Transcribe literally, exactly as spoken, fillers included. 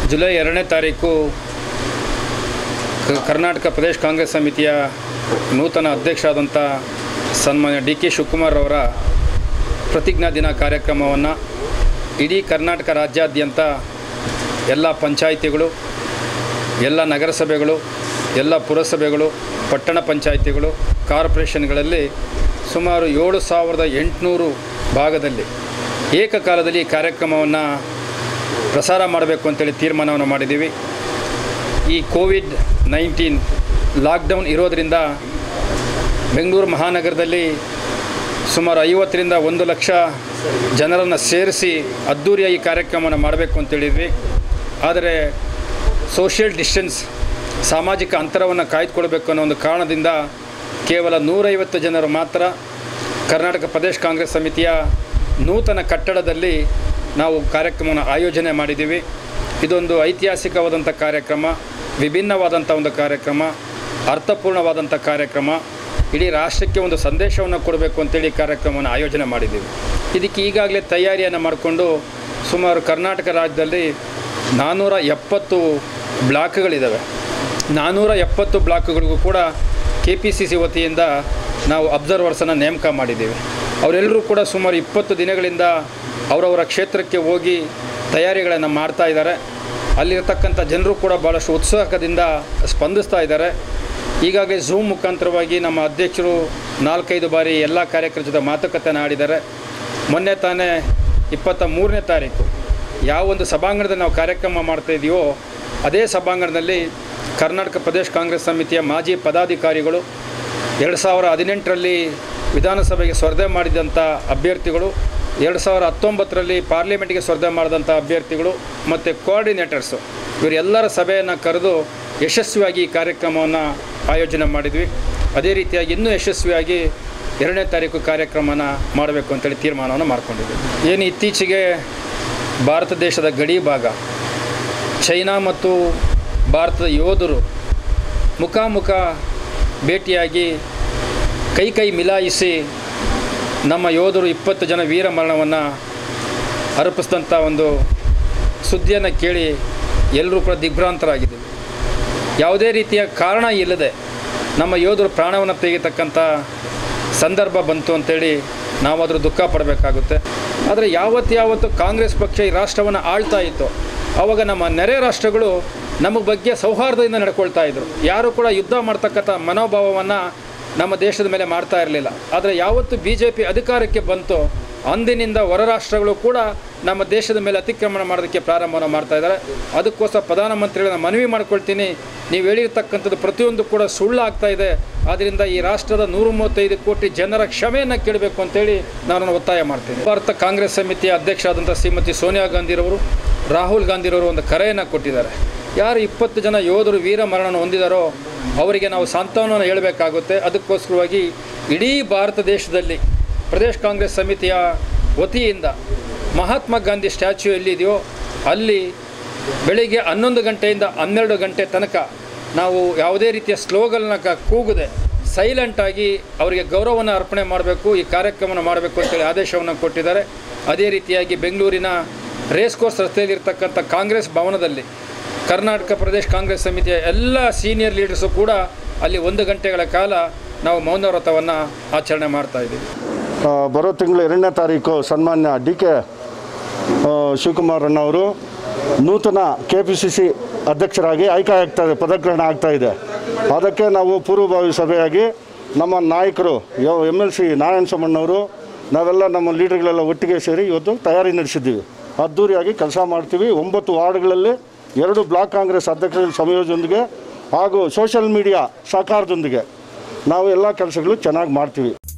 July ಎರಡನೇ ತಾರೀಕು ಕರ್ನಾಟಕ ಪ್ರದೇಶ ಕಾಂಗ್ರೆಸ್ ಸಮಿತಿಯ ನೂತನ ಅಧ್ಯಕ್ಷರಾದಂಥ ಸನ್ಮಾನ್ಯ ಡಿ ಕೆ ಶಿವಕುಮಾರ್ ಅವರ ಪ್ರತಿಜ್ಞಾ ದಿನ ಕಾರ್ಯಕ್ರಮವನ್ನು ಇಡೀ ಕರ್ನಾಟಕ ರಾಜ್ಯಾದ್ಯಂತ ಎಲ್ಲ ಪಂಚಾಯಿತಿಗಳು, ಎಲ್ಲ ನಗರಸಭೆಗಳು, ಎಲ್ಲ ಪುರಸಭೆಗಳು, ಪಟ್ಟಣ ಪಂಚಾಯಿತಿಗಳು, ಕಾರ್ಪೊರೇಷನ್ಗಳಲ್ಲಿ ಸುಮಾರು ಏಳು ಸಾವಿರದ ಎಂಟುನೂರು ಭಾಗದಲ್ಲಿ ಏಕಕಾಲದಲ್ಲಿ ಈ ಕಾರ್ಯಕ್ರಮವನ್ನು ಪ್ರಸಾರ ಮಾಡಬೇಕು ಅಂತೇಳಿ ತೀರ್ಮಾನವನ್ನು ಮಾಡಿದ್ದೀವಿ. ಈ ಕೋವಿಡ್ ನೈನ್ಟೀನ್ ಲಾಕ್ಡೌನ್ ಇರೋದರಿಂದ ಬೆಂಗಳೂರು ಮಹಾನಗರದಲ್ಲಿ ಸುಮಾರು ಐವತ್ತರಿಂದ ಒಂದು ಲಕ್ಷ ಜನರನ್ನು ಸೇರಿಸಿ ಅದ್ಧೂರಿಯ ಈ ಕಾರ್ಯಕ್ರಮವನ್ನು ಮಾಡಬೇಕು ಅಂತೇಳಿದ್ವಿ. ಆದರೆ ಸೋಷಿಯಲ್ ಡಿಸ್ಟೆನ್ಸ್, ಸಾಮಾಜಿಕ ಅಂತರವನ್ನು ಕಾಯ್ದುಕೊಳ್ಬೇಕು ಅನ್ನೋ ಒಂದು ಕಾರಣದಿಂದ ಕೇವಲ ನೂರೈವತ್ತು ಜನರು ಮಾತ್ರ ಕರ್ನಾಟಕ ಪ್ರದೇಶ ಕಾಂಗ್ರೆಸ್ ಸಮಿತಿಯ ನೂತನ ಕಟ್ಟಡದಲ್ಲಿ ನಾವು ಕಾರ್ಯಕ್ರಮವನ್ನು ಆಯೋಜನೆ ಮಾಡಿದ್ದೀವಿ. ಇದೊಂದು ಐತಿಹಾಸಿಕವಾದಂಥ ಕಾರ್ಯಕ್ರಮ, ವಿಭಿನ್ನವಾದಂಥ ಒಂದು ಕಾರ್ಯಕ್ರಮ, ಅರ್ಥಪೂರ್ಣವಾದಂಥ ಕಾರ್ಯಕ್ರಮ, ಇಡೀ ರಾಷ್ಟ್ರಕ್ಕೆ ಒಂದು ಸಂದೇಶವನ್ನು ಕೊಡಬೇಕು ಅಂತೇಳಿ ಕಾರ್ಯಕ್ರಮವನ್ನು ಆಯೋಜನೆ ಮಾಡಿದ್ದೀವಿ. ಇದಕ್ಕೆ ಈಗಾಗಲೇ ತಯಾರಿಯನ್ನು ಮಾಡಿಕೊಂಡು ಸುಮಾರು ಕರ್ನಾಟಕ ರಾಜ್ಯದಲ್ಲಿ ನಾನ್ನೂರ ಎಪ್ಪತ್ತು ಬ್ಲಾಕ್ಗಳಿದ್ದಾವೆ. ನಾನ್ನೂರ ಎಪ್ಪತ್ತು ಬ್ಲಾಕ್ಗಳಿಗೂ ಕೂಡ ಕೆ ಪಿ ಸಿ ಸಿ ವತಿಯಿಂದ ನಾವು ಅಬ್ಸರ್ವರ್ಸನ್ನು ನೇಮಕ ಮಾಡಿದ್ದೀವಿ. ಅವರೆಲ್ಲರೂ ಕೂಡ ಸುಮಾರು ಇಪ್ಪತ್ತು ದಿನಗಳಿಂದ ಅವರವರ ಕ್ಷೇತ್ರಕ್ಕೆ ಹೋಗಿ ತಯಾರಿಗಳನ್ನು ಮಾಡ್ತಾ ಇದ್ದಾರೆ. ಅಲ್ಲಿರತಕ್ಕಂಥ ಜನರು ಕೂಡ ಭಾಳಷ್ಟು ಉತ್ಸಾಹದಿಂದ ಸ್ಪಂದಿಸ್ತಾ ಇದ್ದಾರೆ. ಈಗಾಗಲೇ ಝೂಮ್ ಮುಖಾಂತರವಾಗಿ ನಮ್ಮ ಅಧ್ಯಕ್ಷರು ನಾಲ್ಕೈದು ಬಾರಿ ಎಲ್ಲ ಕಾರ್ಯಕರ್ತರ ಜೊತೆ ಮಾತುಕತೆಯನ್ನು ಆಡಿದ್ದಾರೆ. ಮೊನ್ನೆ ತಾನೇ ಇಪ್ಪತ್ತ ಮೂರನೇ ತಾರೀಕು ಯಾವೊಂದು ಸಭಾಂಗಣದಲ್ಲಿ ನಾವು ಕಾರ್ಯಕ್ರಮ ಮಾಡ್ತಾಯಿದ್ದೀವೋ ಅದೇ ಸಭಾಂಗಣದಲ್ಲಿ ಕರ್ನಾಟಕ ಪ್ರದೇಶ ಕಾಂಗ್ರೆಸ್ ಸಮಿತಿಯ ಮಾಜಿ ಪದಾಧಿಕಾರಿಗಳು, ಎರಡು ಸಾವಿರ ಹದಿನೆಂಟರಲ್ಲಿ ವಿಧಾನಸಭೆಗೆ ಸ್ಪರ್ಧೆ ಮಾಡಿದಂಥ ಅಭ್ಯರ್ಥಿಗಳು, ಎರಡು ಸಾವಿರ ಹತ್ತೊಂಬತ್ತರಲ್ಲಿ ಪಾರ್ಲಿಮೆಂಟ್ಗೆ ಸ್ಪರ್ಧೆ ಮಾಡಿದಂಥ ಅಭ್ಯರ್ಥಿಗಳು ಮತ್ತು ಕೋಆರ್ಡಿನೇಟರ್ಸು ಇವರೆಲ್ಲರ ಸಭೆಯನ್ನು ಕರೆದು ಯಶಸ್ವಿಯಾಗಿ ಈ ಕಾರ್ಯಕ್ರಮವನ್ನು ಆಯೋಜನೆ ಮಾಡಿದ್ವಿ. ಅದೇ ರೀತಿಯಾಗಿ ಇನ್ನೂ ಯಶಸ್ವಿಯಾಗಿ ಎರಡನೇ ತಾರೀಕು ಕಾರ್ಯಕ್ರಮನ ಮಾಡಬೇಕು ಅಂತೇಳಿ ತೀರ್ಮಾನವನ್ನು ಮಾಡಿಕೊಂಡಿದ್ವಿ. ಏನು ಇತ್ತೀಚೆಗೆ ಭಾರತ ದೇಶದ ಗಡಿ ಭಾಗ ಚೈನಾ ಮತ್ತು ಭಾರತದ ಯೋಧರು ಮುಖಾಮುಖ ಭೇಟಿಯಾಗಿ ಕೈ ಕೈ ಮಿಲಾಯಿಸಿ ನಮ್ಮ ಯೋಧರು ಇಪ್ಪತ್ತು ಜನ ವೀರ ಮರಣವನ್ನು ಅರ್ಪಿಸಿದಂಥ ಒಂದು ಸುದ್ದಿಯನ್ನು ಕೇಳಿ ಎಲ್ಲರೂ ಕೂಡ ದಿಗ್ಭ್ರಾಂತರಾಗಿದ್ದೀವಿ. ಯಾವುದೇ ರೀತಿಯ ಕಾರಣ ಇಲ್ಲದೆ ನಮ್ಮ ಯೋಧರು ಪ್ರಾಣವನ್ನು ತೆಗೆತಕ್ಕಂಥ ಸಂದರ್ಭ ಬಂತು ಅಂತೇಳಿ ನಾವಾದರೂ ದುಃಖ ಪಡಬೇಕಾಗುತ್ತೆ. ಆದರೆ ಯಾವತ್ತು ಯಾವತ್ತು ಕಾಂಗ್ರೆಸ್ ಪಕ್ಷ ಈ ರಾಷ್ಟ್ರವನ್ನು ಆಳ್ತಾ ಇತ್ತು ಆವಾಗ ನಮ್ಮ ನೆರೆ ರಾಷ್ಟ್ರಗಳು ನಮ್ಮ ಬಗ್ಗೆ ಸೌಹಾರ್ದದಿಂದ ನಡ್ಕೊಳ್ತಾ ಇದ್ದರು. ಯಾರೂ ಕೂಡ ಯುದ್ಧ ಮಾಡ್ತಕ್ಕಂಥ ಮನೋಭಾವವನ್ನು ನಮ್ಮ ದೇಶದ ಮೇಲೆ ಮಾಡ್ತಾ ಇರಲಿಲ್ಲ. ಆದರೆ ಯಾವತ್ತು ಬಿ ಜೆ ಪಿ ಅಧಿಕಾರಕ್ಕೆ ಬಂತು ಅಂದಿನಿಂದ ಹೊರ ರಾಷ್ಟ್ರಗಳು ಕೂಡ ನಮ್ಮ ದೇಶದ ಮೇಲೆ ಅತಿಕ್ರಮಣ ಮಾಡೋದಕ್ಕೆ ಪ್ರಾರಂಭವನ್ನು ಮಾಡ್ತಾಯಿದ್ದಾರೆ. ಅದಕ್ಕೋಸ್ಕರ ಪ್ರಧಾನಮಂತ್ರಿಗಳನ್ನ ಮನವಿ ಮಾಡ್ಕೊಳ್ತೀನಿ, ನೀವು ಹೇಳಿರ್ತಕ್ಕಂಥದ್ದು ಪ್ರತಿಯೊಂದು ಕೂಡ ಸುಳ್ಳಾಗ್ತಾ ಇದೆ. ಆದ್ದರಿಂದ ಈ ರಾಷ್ಟ್ರದ ನೂರ ಮೂವತ್ತೈದು ಕೋಟಿ ಜನರ ಕ್ಷಮೆಯನ್ನು ಕೇಳಬೇಕು ಅಂತೇಳಿ ನಾನು ಒತ್ತಾಯ ಮಾಡ್ತೀನಿ. ಭಾರತ ಕಾಂಗ್ರೆಸ್ ಸಮಿತಿಯ ಅಧ್ಯಕ್ಷರಾದಂಥ ಶ್ರೀಮತಿ ಸೋನಿಯಾ ಗಾಂಧಿರವರು, ರಾಹುಲ್ ಗಾಂಧಿರವರು ಒಂದು ಕರೆಯನ್ನು ಕೊಟ್ಟಿದ್ದಾರೆ. ಯಾರು ಇಪ್ಪತ್ತು ಜನ ಯೋಧರು ವೀರ ಮರಣವನ್ನು ಹೊಂದಿದಾರೋ ಅವರಿಗೆ ನಾವು ಸಾಂತ್ವನವನ್ನು ಹೇಳಬೇಕಾಗುತ್ತೆ. ಅದಕ್ಕೋಸ್ಕರವಾಗಿ ಇಡೀ ಭಾರತ ದೇಶದಲ್ಲಿ ಪ್ರದೇಶ ಕಾಂಗ್ರೆಸ್ ಸಮಿತಿಯ ವತಿಯಿಂದ ಮಹಾತ್ಮ ಗಾಂಧಿ ಸ್ಟ್ಯಾಚ್ಯೂ ಎಲ್ಲಿದೆಯೋ ಅಲ್ಲಿ ಬೆಳಿಗ್ಗೆ ಹನ್ನೊಂದು ಗಂಟೆಯಿಂದ ಹನ್ನೆರಡು ಗಂಟೆ ತನಕ ನಾವು ಯಾವುದೇ ರೀತಿಯ ಸ್ಲೋಗನ್ನ ಕೂಗದೆ ಸೈಲೆಂಟಾಗಿ ಅವರಿಗೆ ಗೌರವವನ್ನು ಅರ್ಪಣೆ ಮಾಡಬೇಕು, ಈ ಕಾರ್ಯಕ್ರಮವನ್ನು ಮಾಡಬೇಕು ಅಂತೇಳಿ ಆದೇಶವನ್ನು ಕೊಟ್ಟಿದ್ದಾರೆ. ಅದೇ ರೀತಿಯಾಗಿ ಬೆಂಗಳೂರಿನ ರೇಸ್ ಕೋರ್ಸ್ ರಸ್ತೆಯಲ್ಲಿರ್ತಕ್ಕಂಥ ಕಾಂಗ್ರೆಸ್ ಭವನದಲ್ಲಿ ಕರ್ನಾಟಕ ಪ್ರದೇಶ ಕಾಂಗ್ರೆಸ್ ಸಮಿತಿಯ ಎಲ್ಲ ಸೀನಿಯರ್ ಲೀಡರ್ಸು ಕೂಡ ಅಲ್ಲಿ ಒಂದು ಗಂಟೆಗಳ ಕಾಲ ನಾವು ಮೌನ ವ್ರತವನ್ನು ಆಚರಣೆ ಮಾಡ್ತಾ ಇದ್ದೀವಿ. ಬರೋ ತಿಂಗಳು ಎರಡನೇ ತಾರೀಕು ಸನ್ಮಾನ್ಯ ಡಿ ಕೆ ಶಿವಕುಮಾರ್ ಅಣ್ಣವರು ನೂತನ ಕೆ ಪಿ ಸಿ ಸಿ ಅಧ್ಯಕ್ಷರಾಗಿ ಆಯ್ಕೆ ಆಗ್ತಾಯಿದೆ, ಪದಗ್ರಹಣ ಆಗ್ತಾಯಿದೆ. ಅದಕ್ಕೆ ನಾವು ಪೂರ್ವಭಾವಿ ಸಭೆಯಾಗಿ ನಮ್ಮ ನಾಯಕರು ಎಮ್ ಎಲ್ ಸಿ ನಾರಾಯಣ ಸ್ವಾಮಣ್ಣವರು ನಾವೆಲ್ಲ ನಮ್ಮ ಲೀಡರ್ಗಳೆಲ್ಲ ಒಟ್ಟಿಗೆ ಸೇರಿ ಇವತ್ತು ತಯಾರಿ ನಡೆಸಿದ್ದೀವಿ. ಅದ್ಧೂರಿಯಾಗಿ ಕೆಲಸ ಮಾಡ್ತೀವಿ. ಒಂಬತ್ತು ವಾರ್ಡ್ಗಳಲ್ಲಿ ಎರಡು ಬ್ಲಾಕ್ ಕಾಂಗ್ರೆಸ್ ಅಧ್ಯಕ್ಷರ ಸಂಯೋಜನೆಯೊಂದಿಗೆ ಹಾಗೂ ಸೋಷಿಯಲ್ ಮೀಡಿಯಾ ಸಹಕಾರದೊಂದಿಗೆ ನಾವು ಎಲ್ಲ ಕೆಲಸಗಳು ಚೆನ್ನಾಗಿ ಮಾಡ್ತೀವಿ.